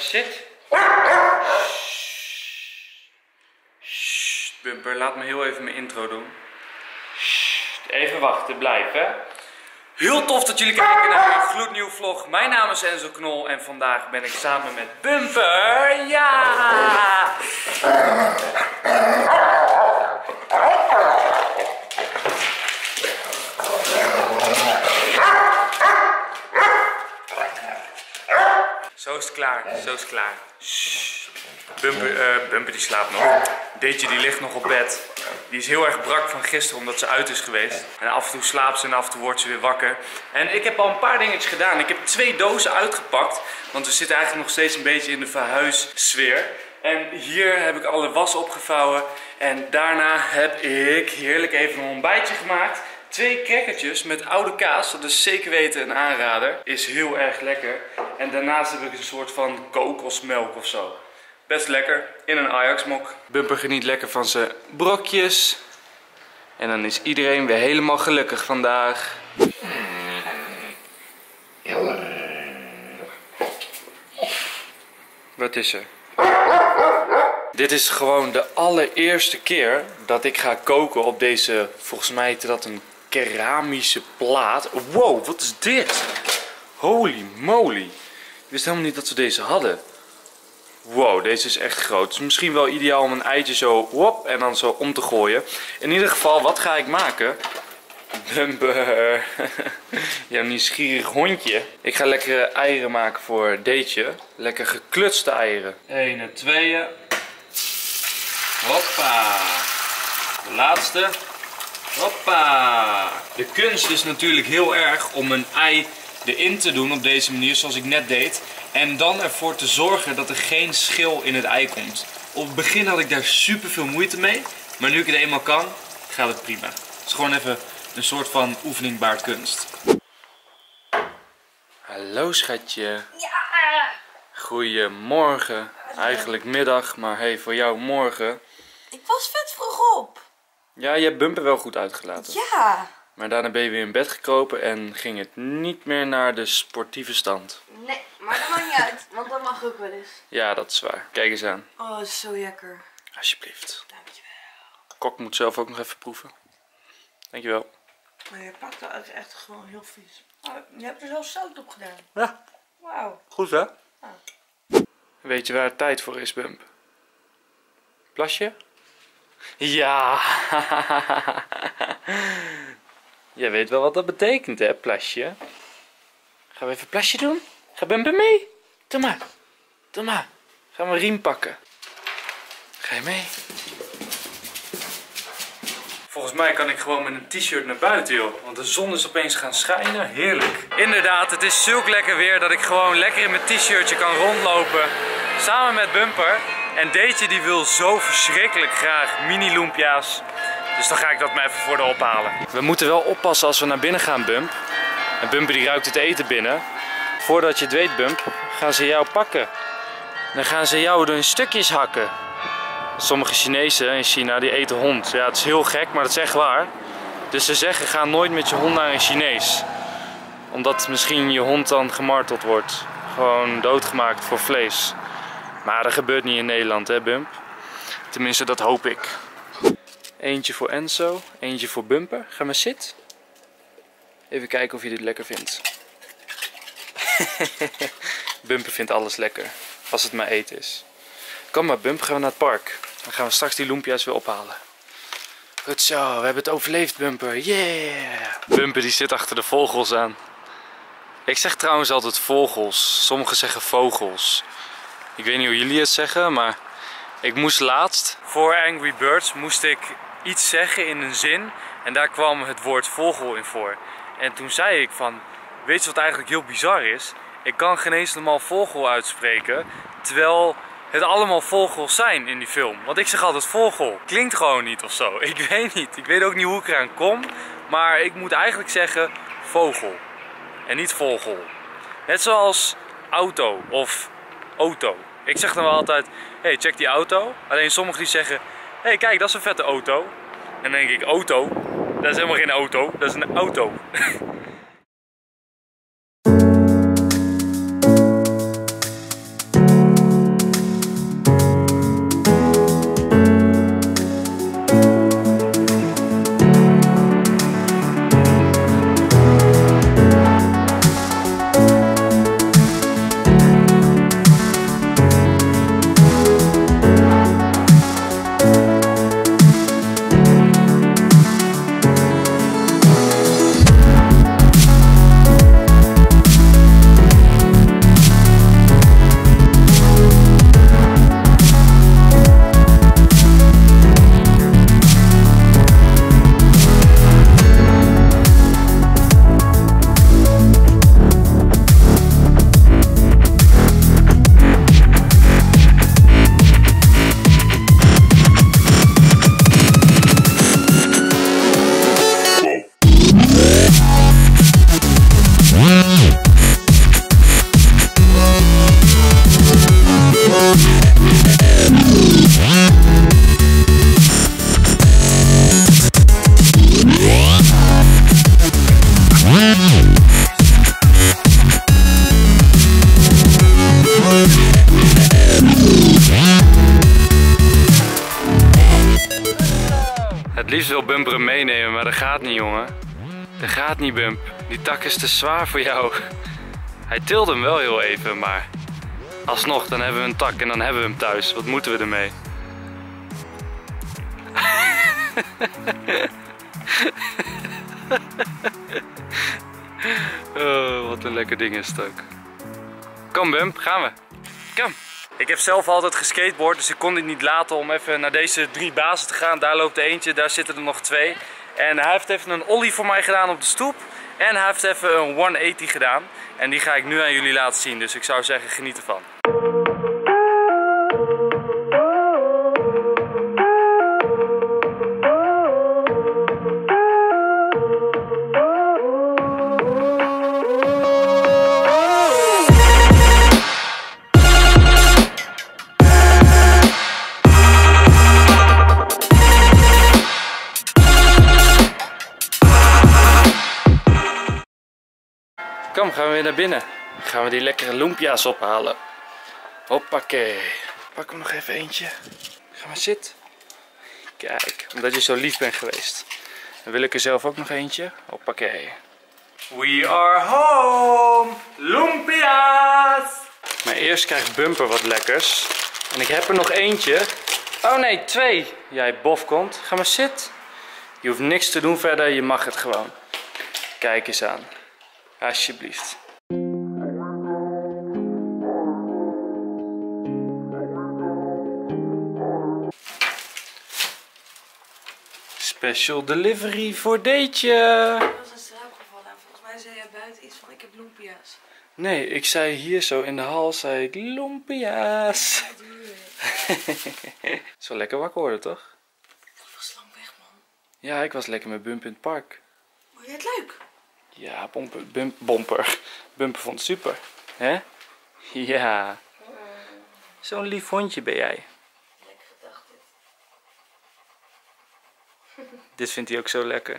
zit. Sst, Bumper, laat me heel even mijn intro doen. Sst, even wachten, blijf hè. Heel tof dat jullie kijken naar een gloednieuwe vlog. Mijn naam is Enzo Knol en vandaag ben ik samen met Bumper. Ja! Zo is het klaar, zo is het klaar. Bumper die slaapt nog. Deetje die ligt nog op bed. Die is heel erg brak van gisteren omdat ze uit is geweest. En af en toe slaapt ze en af en toe wordt ze weer wakker. En ik heb al een paar dingetjes gedaan. Ik heb 2 dozen uitgepakt. Want we zitten eigenlijk nog steeds een beetje in de verhuissfeer. En hier heb ik alle was opgevouwen. En daarna heb ik heerlijk even een ontbijtje gemaakt. 2 crackertjes met oude kaas, dat is zeker weten een aanrader. Is heel erg lekker. En daarnaast heb ik een soort van kokosmelk of zo. Best lekker, in een Ajax-mok. Bumper geniet lekker van zijn brokjes. En dan is iedereen weer helemaal gelukkig vandaag. Wat is er? Dit is gewoon de allereerste keer dat ik ga koken op deze, volgens mij heet dat een keramische plaat. Wow, wat is dit? Holy moly. Ik wist helemaal niet dat we deze hadden. Wow, deze is echt groot. Het is misschien wel ideaal om een eitje zo wop, en dan zo om te gooien. In ieder geval, wat ga ik maken? Bumper. Jouw nieuwsgierig hondje. Ik ga lekkere eieren maken voor Deetje. Lekker geklutste eieren. 1 en 2. Hoppa. De laatste. Hoppa. De kunst is natuurlijk heel erg om een ei erin te doen op deze manier zoals ik net deed. En dan ervoor te zorgen dat er geen schil in het ei komt. Op het begin had ik daar super veel moeite mee. Maar nu ik het eenmaal kan, gaat het prima. Het is gewoon even een soort van oefeningbaar kunst. Hallo schatje. Ja. Goedemorgen. Eigenlijk middag, maar hey, voor jou morgen. Ik was vet vroeg op. Ja, je hebt Bumper wel goed uitgelaten. Ja. Maar daarna ben je weer in bed gekropen en ging het niet meer naar de sportieve stand. Nee, maar dat maakt niet uit, want dat mag ook wel eens. Ja, dat is waar. Kijk eens aan. Oh, dat is zo lekker. Alsjeblieft. Dankjewel. Kok moet zelf ook nog even proeven. Dankjewel. Maar je pakt dat echt gewoon heel vies. Oh, je hebt er zelfs zout op gedaan. Ja. Wauw. Goed hè? Ah. Weet je waar het tijd voor is, Bump? Plasje? Ja. Jij weet wel wat dat betekent, hè, plasje? Gaan we even plasje doen? Ga Bumper mee? Doe maar. Doe maar. Gaan we een riem pakken. Ga je mee? Volgens mij kan ik gewoon met een t-shirt naar buiten, joh. Want de zon is opeens gaan schijnen. Heerlijk. Inderdaad, het is zulk lekker weer dat ik gewoon lekker in mijn t-shirtje kan rondlopen. Samen met Bumper. En Deetje die wil zo verschrikkelijk graag mini loempia's. Dus dan ga ik dat maar even voor de ophalen. We moeten wel oppassen als we naar binnen gaan, Bump. En Bumper die ruikt het eten binnen. Voordat je het weet, Bump, gaan ze jou pakken. Dan gaan ze jou in stukjes hakken. Sommige Chinezen in China die eten hond. Ja, het is heel gek, maar dat is echt waar. Dus ze zeggen, ga nooit met je hond naar een Chinees. Omdat misschien je hond dan gemarteld wordt. Gewoon doodgemaakt voor vlees. Maar dat gebeurt niet in Nederland, hè, Bump? Tenminste, dat hoop ik. Eentje voor Enzo, eentje voor Bumper. Ga maar zitten. Even kijken of je dit lekker vindt. Bumper vindt alles lekker. Als het maar eten is. Kom maar, Bumper, gaan we naar het park. Dan gaan we straks die loempia's weer ophalen. Goed zo, we hebben het overleefd, Bumper. Yeah! Bumper die zit achter de vogels aan. Ik zeg trouwens altijd vogels. Sommigen zeggen vogels. Ik weet niet hoe jullie het zeggen, maar ik moest laatst voor Angry Birds moest ik iets zeggen in een zin. En daar kwam het woord vogel in voor. En toen zei ik van, weet je wat eigenlijk heel bizar is? Ik kan geen eens normaal vogel uitspreken, terwijl het allemaal vogels zijn in die film. Want ik zeg altijd vogel. Klinkt gewoon niet of zo. Ik weet niet. Ik weet ook niet hoe ik eraan kom. Maar ik moet eigenlijk zeggen vogel. En niet vogel. Net zoals auto of auto. Ik zeg dan wel altijd, hey, check die auto. Alleen sommigen die zeggen, hey, kijk, dat is een vette auto. En dan denk ik, auto? Dat is helemaal geen auto. Dat is een auto. liefst wil Bumper hem meenemen, maar dat gaat niet, jongen. Dat gaat niet, Bump. Die tak is te zwaar voor jou. Hij tilde hem wel heel even, maar alsnog, dan hebben we een tak en dan hebben we hem thuis. Wat moeten we ermee? Oh, wat een lekker ding is het ook. Kom Bump, gaan we. Kom. Ik heb zelf altijd geskateboard, dus ik kon dit niet laten om even naar deze 3 bazen te gaan. Daar loopt er eentje, daar zitten er nog 2. En hij heeft even een ollie voor mij gedaan op de stoep. En hij heeft even een 180 gedaan. En die ga ik nu aan jullie laten zien, dus ik zou zeggen geniet ervan. Kom, gaan we weer naar binnen. Gaan we die lekkere lumpia's ophalen. Hoppakee. Pak hem nog even eentje. Ga maar zitten. Kijk, omdat je zo lief bent geweest. Dan wil ik er zelf ook nog eentje. Hoppakee. We are home! Lumpia's! Maar eerst krijgt Bumper wat lekkers. En ik heb er nog eentje. Oh nee, 2. Jij bofkont. Ga maar zitten. Je hoeft niks te doen verder, je mag het gewoon. Kijk eens aan. Alsjeblieft. Special delivery voor Deetje. Ik was in slaap gevallen en volgens mij zei jij buiten iets van ik heb lumpia's. Nee, ik zei hier zo in de hal, zei ik lumpia's. Het is wel lekker wakker worden, toch? Ik was lang weg, man. Ja, ik was lekker met Bumper in het park. Vond je het leuk? Ja, Bumper vond het super. Hè? Ja. Zo'n lief hondje ben jij. Lekker gedacht dit. Dit vindt hij ook zo lekker.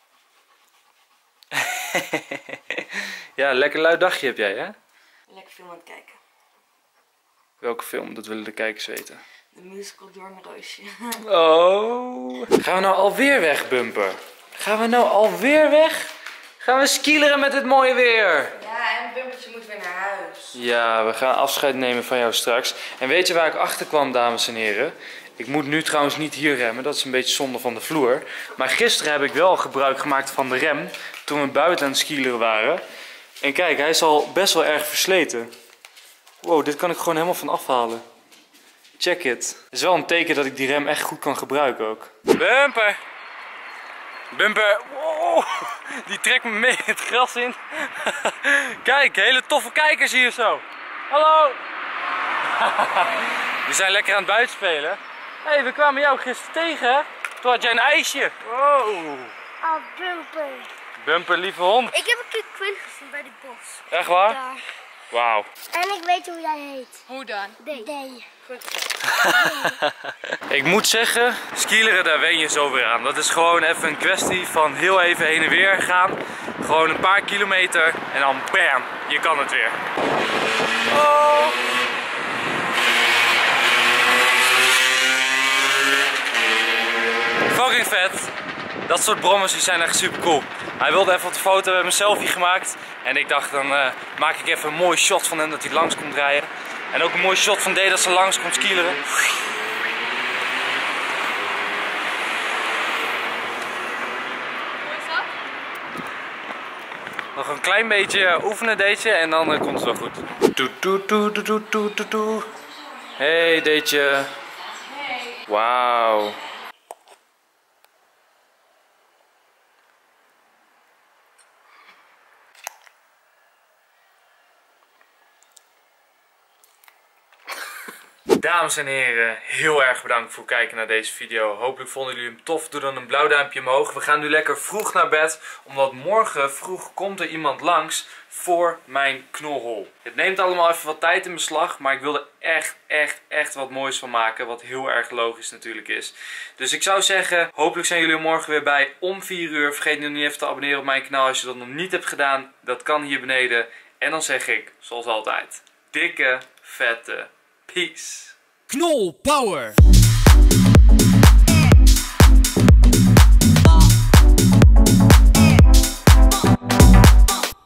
Ja, lekker luid dagje heb jij, hè? Lekker film aan het kijken. Welke film? Dat willen de kijkers weten. De musical Doornroosje. Oh. Gaan we nou alweer weg, Bumper? Gaan we nou alweer weg? Gaan we skileren met dit mooie weer? Ja, en Bumpertje moet weer naar huis. Ja, we gaan afscheid nemen van jou straks. En weet je waar ik achter kwam, dames en heren? Ik moet nu trouwens niet hier remmen, dat is een beetje zonde van de vloer. Maar gisteren heb ik wel gebruik gemaakt van de rem, toen we buiten aan het skileren waren. En kijk, hij is al best wel erg versleten. Wow, dit kan ik gewoon helemaal van afhalen. Check it. Het is wel een teken dat ik die rem echt goed kan gebruiken ook. Bumper! Bumper, wow, die trekt me mee het gras in. Kijk, hele toffe kijkers hier zo. Hallo! Die zijn lekker aan het buitenspelen. Hé, we kwamen jou gisteren tegen. Toen had jij een ijsje. Wow. Oh, Bumper. Bumper, lieve hond. Ik heb een keer Quinn gezien bij de bos. Echt waar? Daar. Wauw. En ik weet hoe jij heet. Hoe dan? Nee. Ik moet zeggen, skileren daar wen je zo weer aan. Dat is gewoon even een kwestie van heel even heen en weer gaan. Gewoon een paar kilometer en dan bam, je kan het weer. Oh. Fucking vet. Dat soort brommers die zijn echt super cool. Hij wilde even op de foto, we hebben een selfie gemaakt. En ik dacht, dan maak ik even een mooi shot van hem dat hij langs komt rijden. En ook een mooi shot van D dat ze langs komt skileren. Nog een klein beetje oefenen Deetje en dan komt het wel goed. Hey Deetje. Hey. Wauw. Dames en heren, heel erg bedankt voor het kijken naar deze video. Hopelijk vonden jullie hem tof. Doe dan een blauw duimpje omhoog. We gaan nu lekker vroeg naar bed, omdat morgen vroeg komt er iemand langs voor mijn knolhol. Het neemt allemaal even wat tijd in beslag, maar ik wil er echt wat moois van maken. Wat heel erg logisch natuurlijk is. Dus ik zou zeggen, hopelijk zijn jullie er morgen weer bij om 4 uur. Vergeet nu niet even te abonneren op mijn kanaal als je dat nog niet hebt gedaan. Dat kan hier beneden. En dan zeg ik, zoals altijd, dikke, vette peace. Knol Power!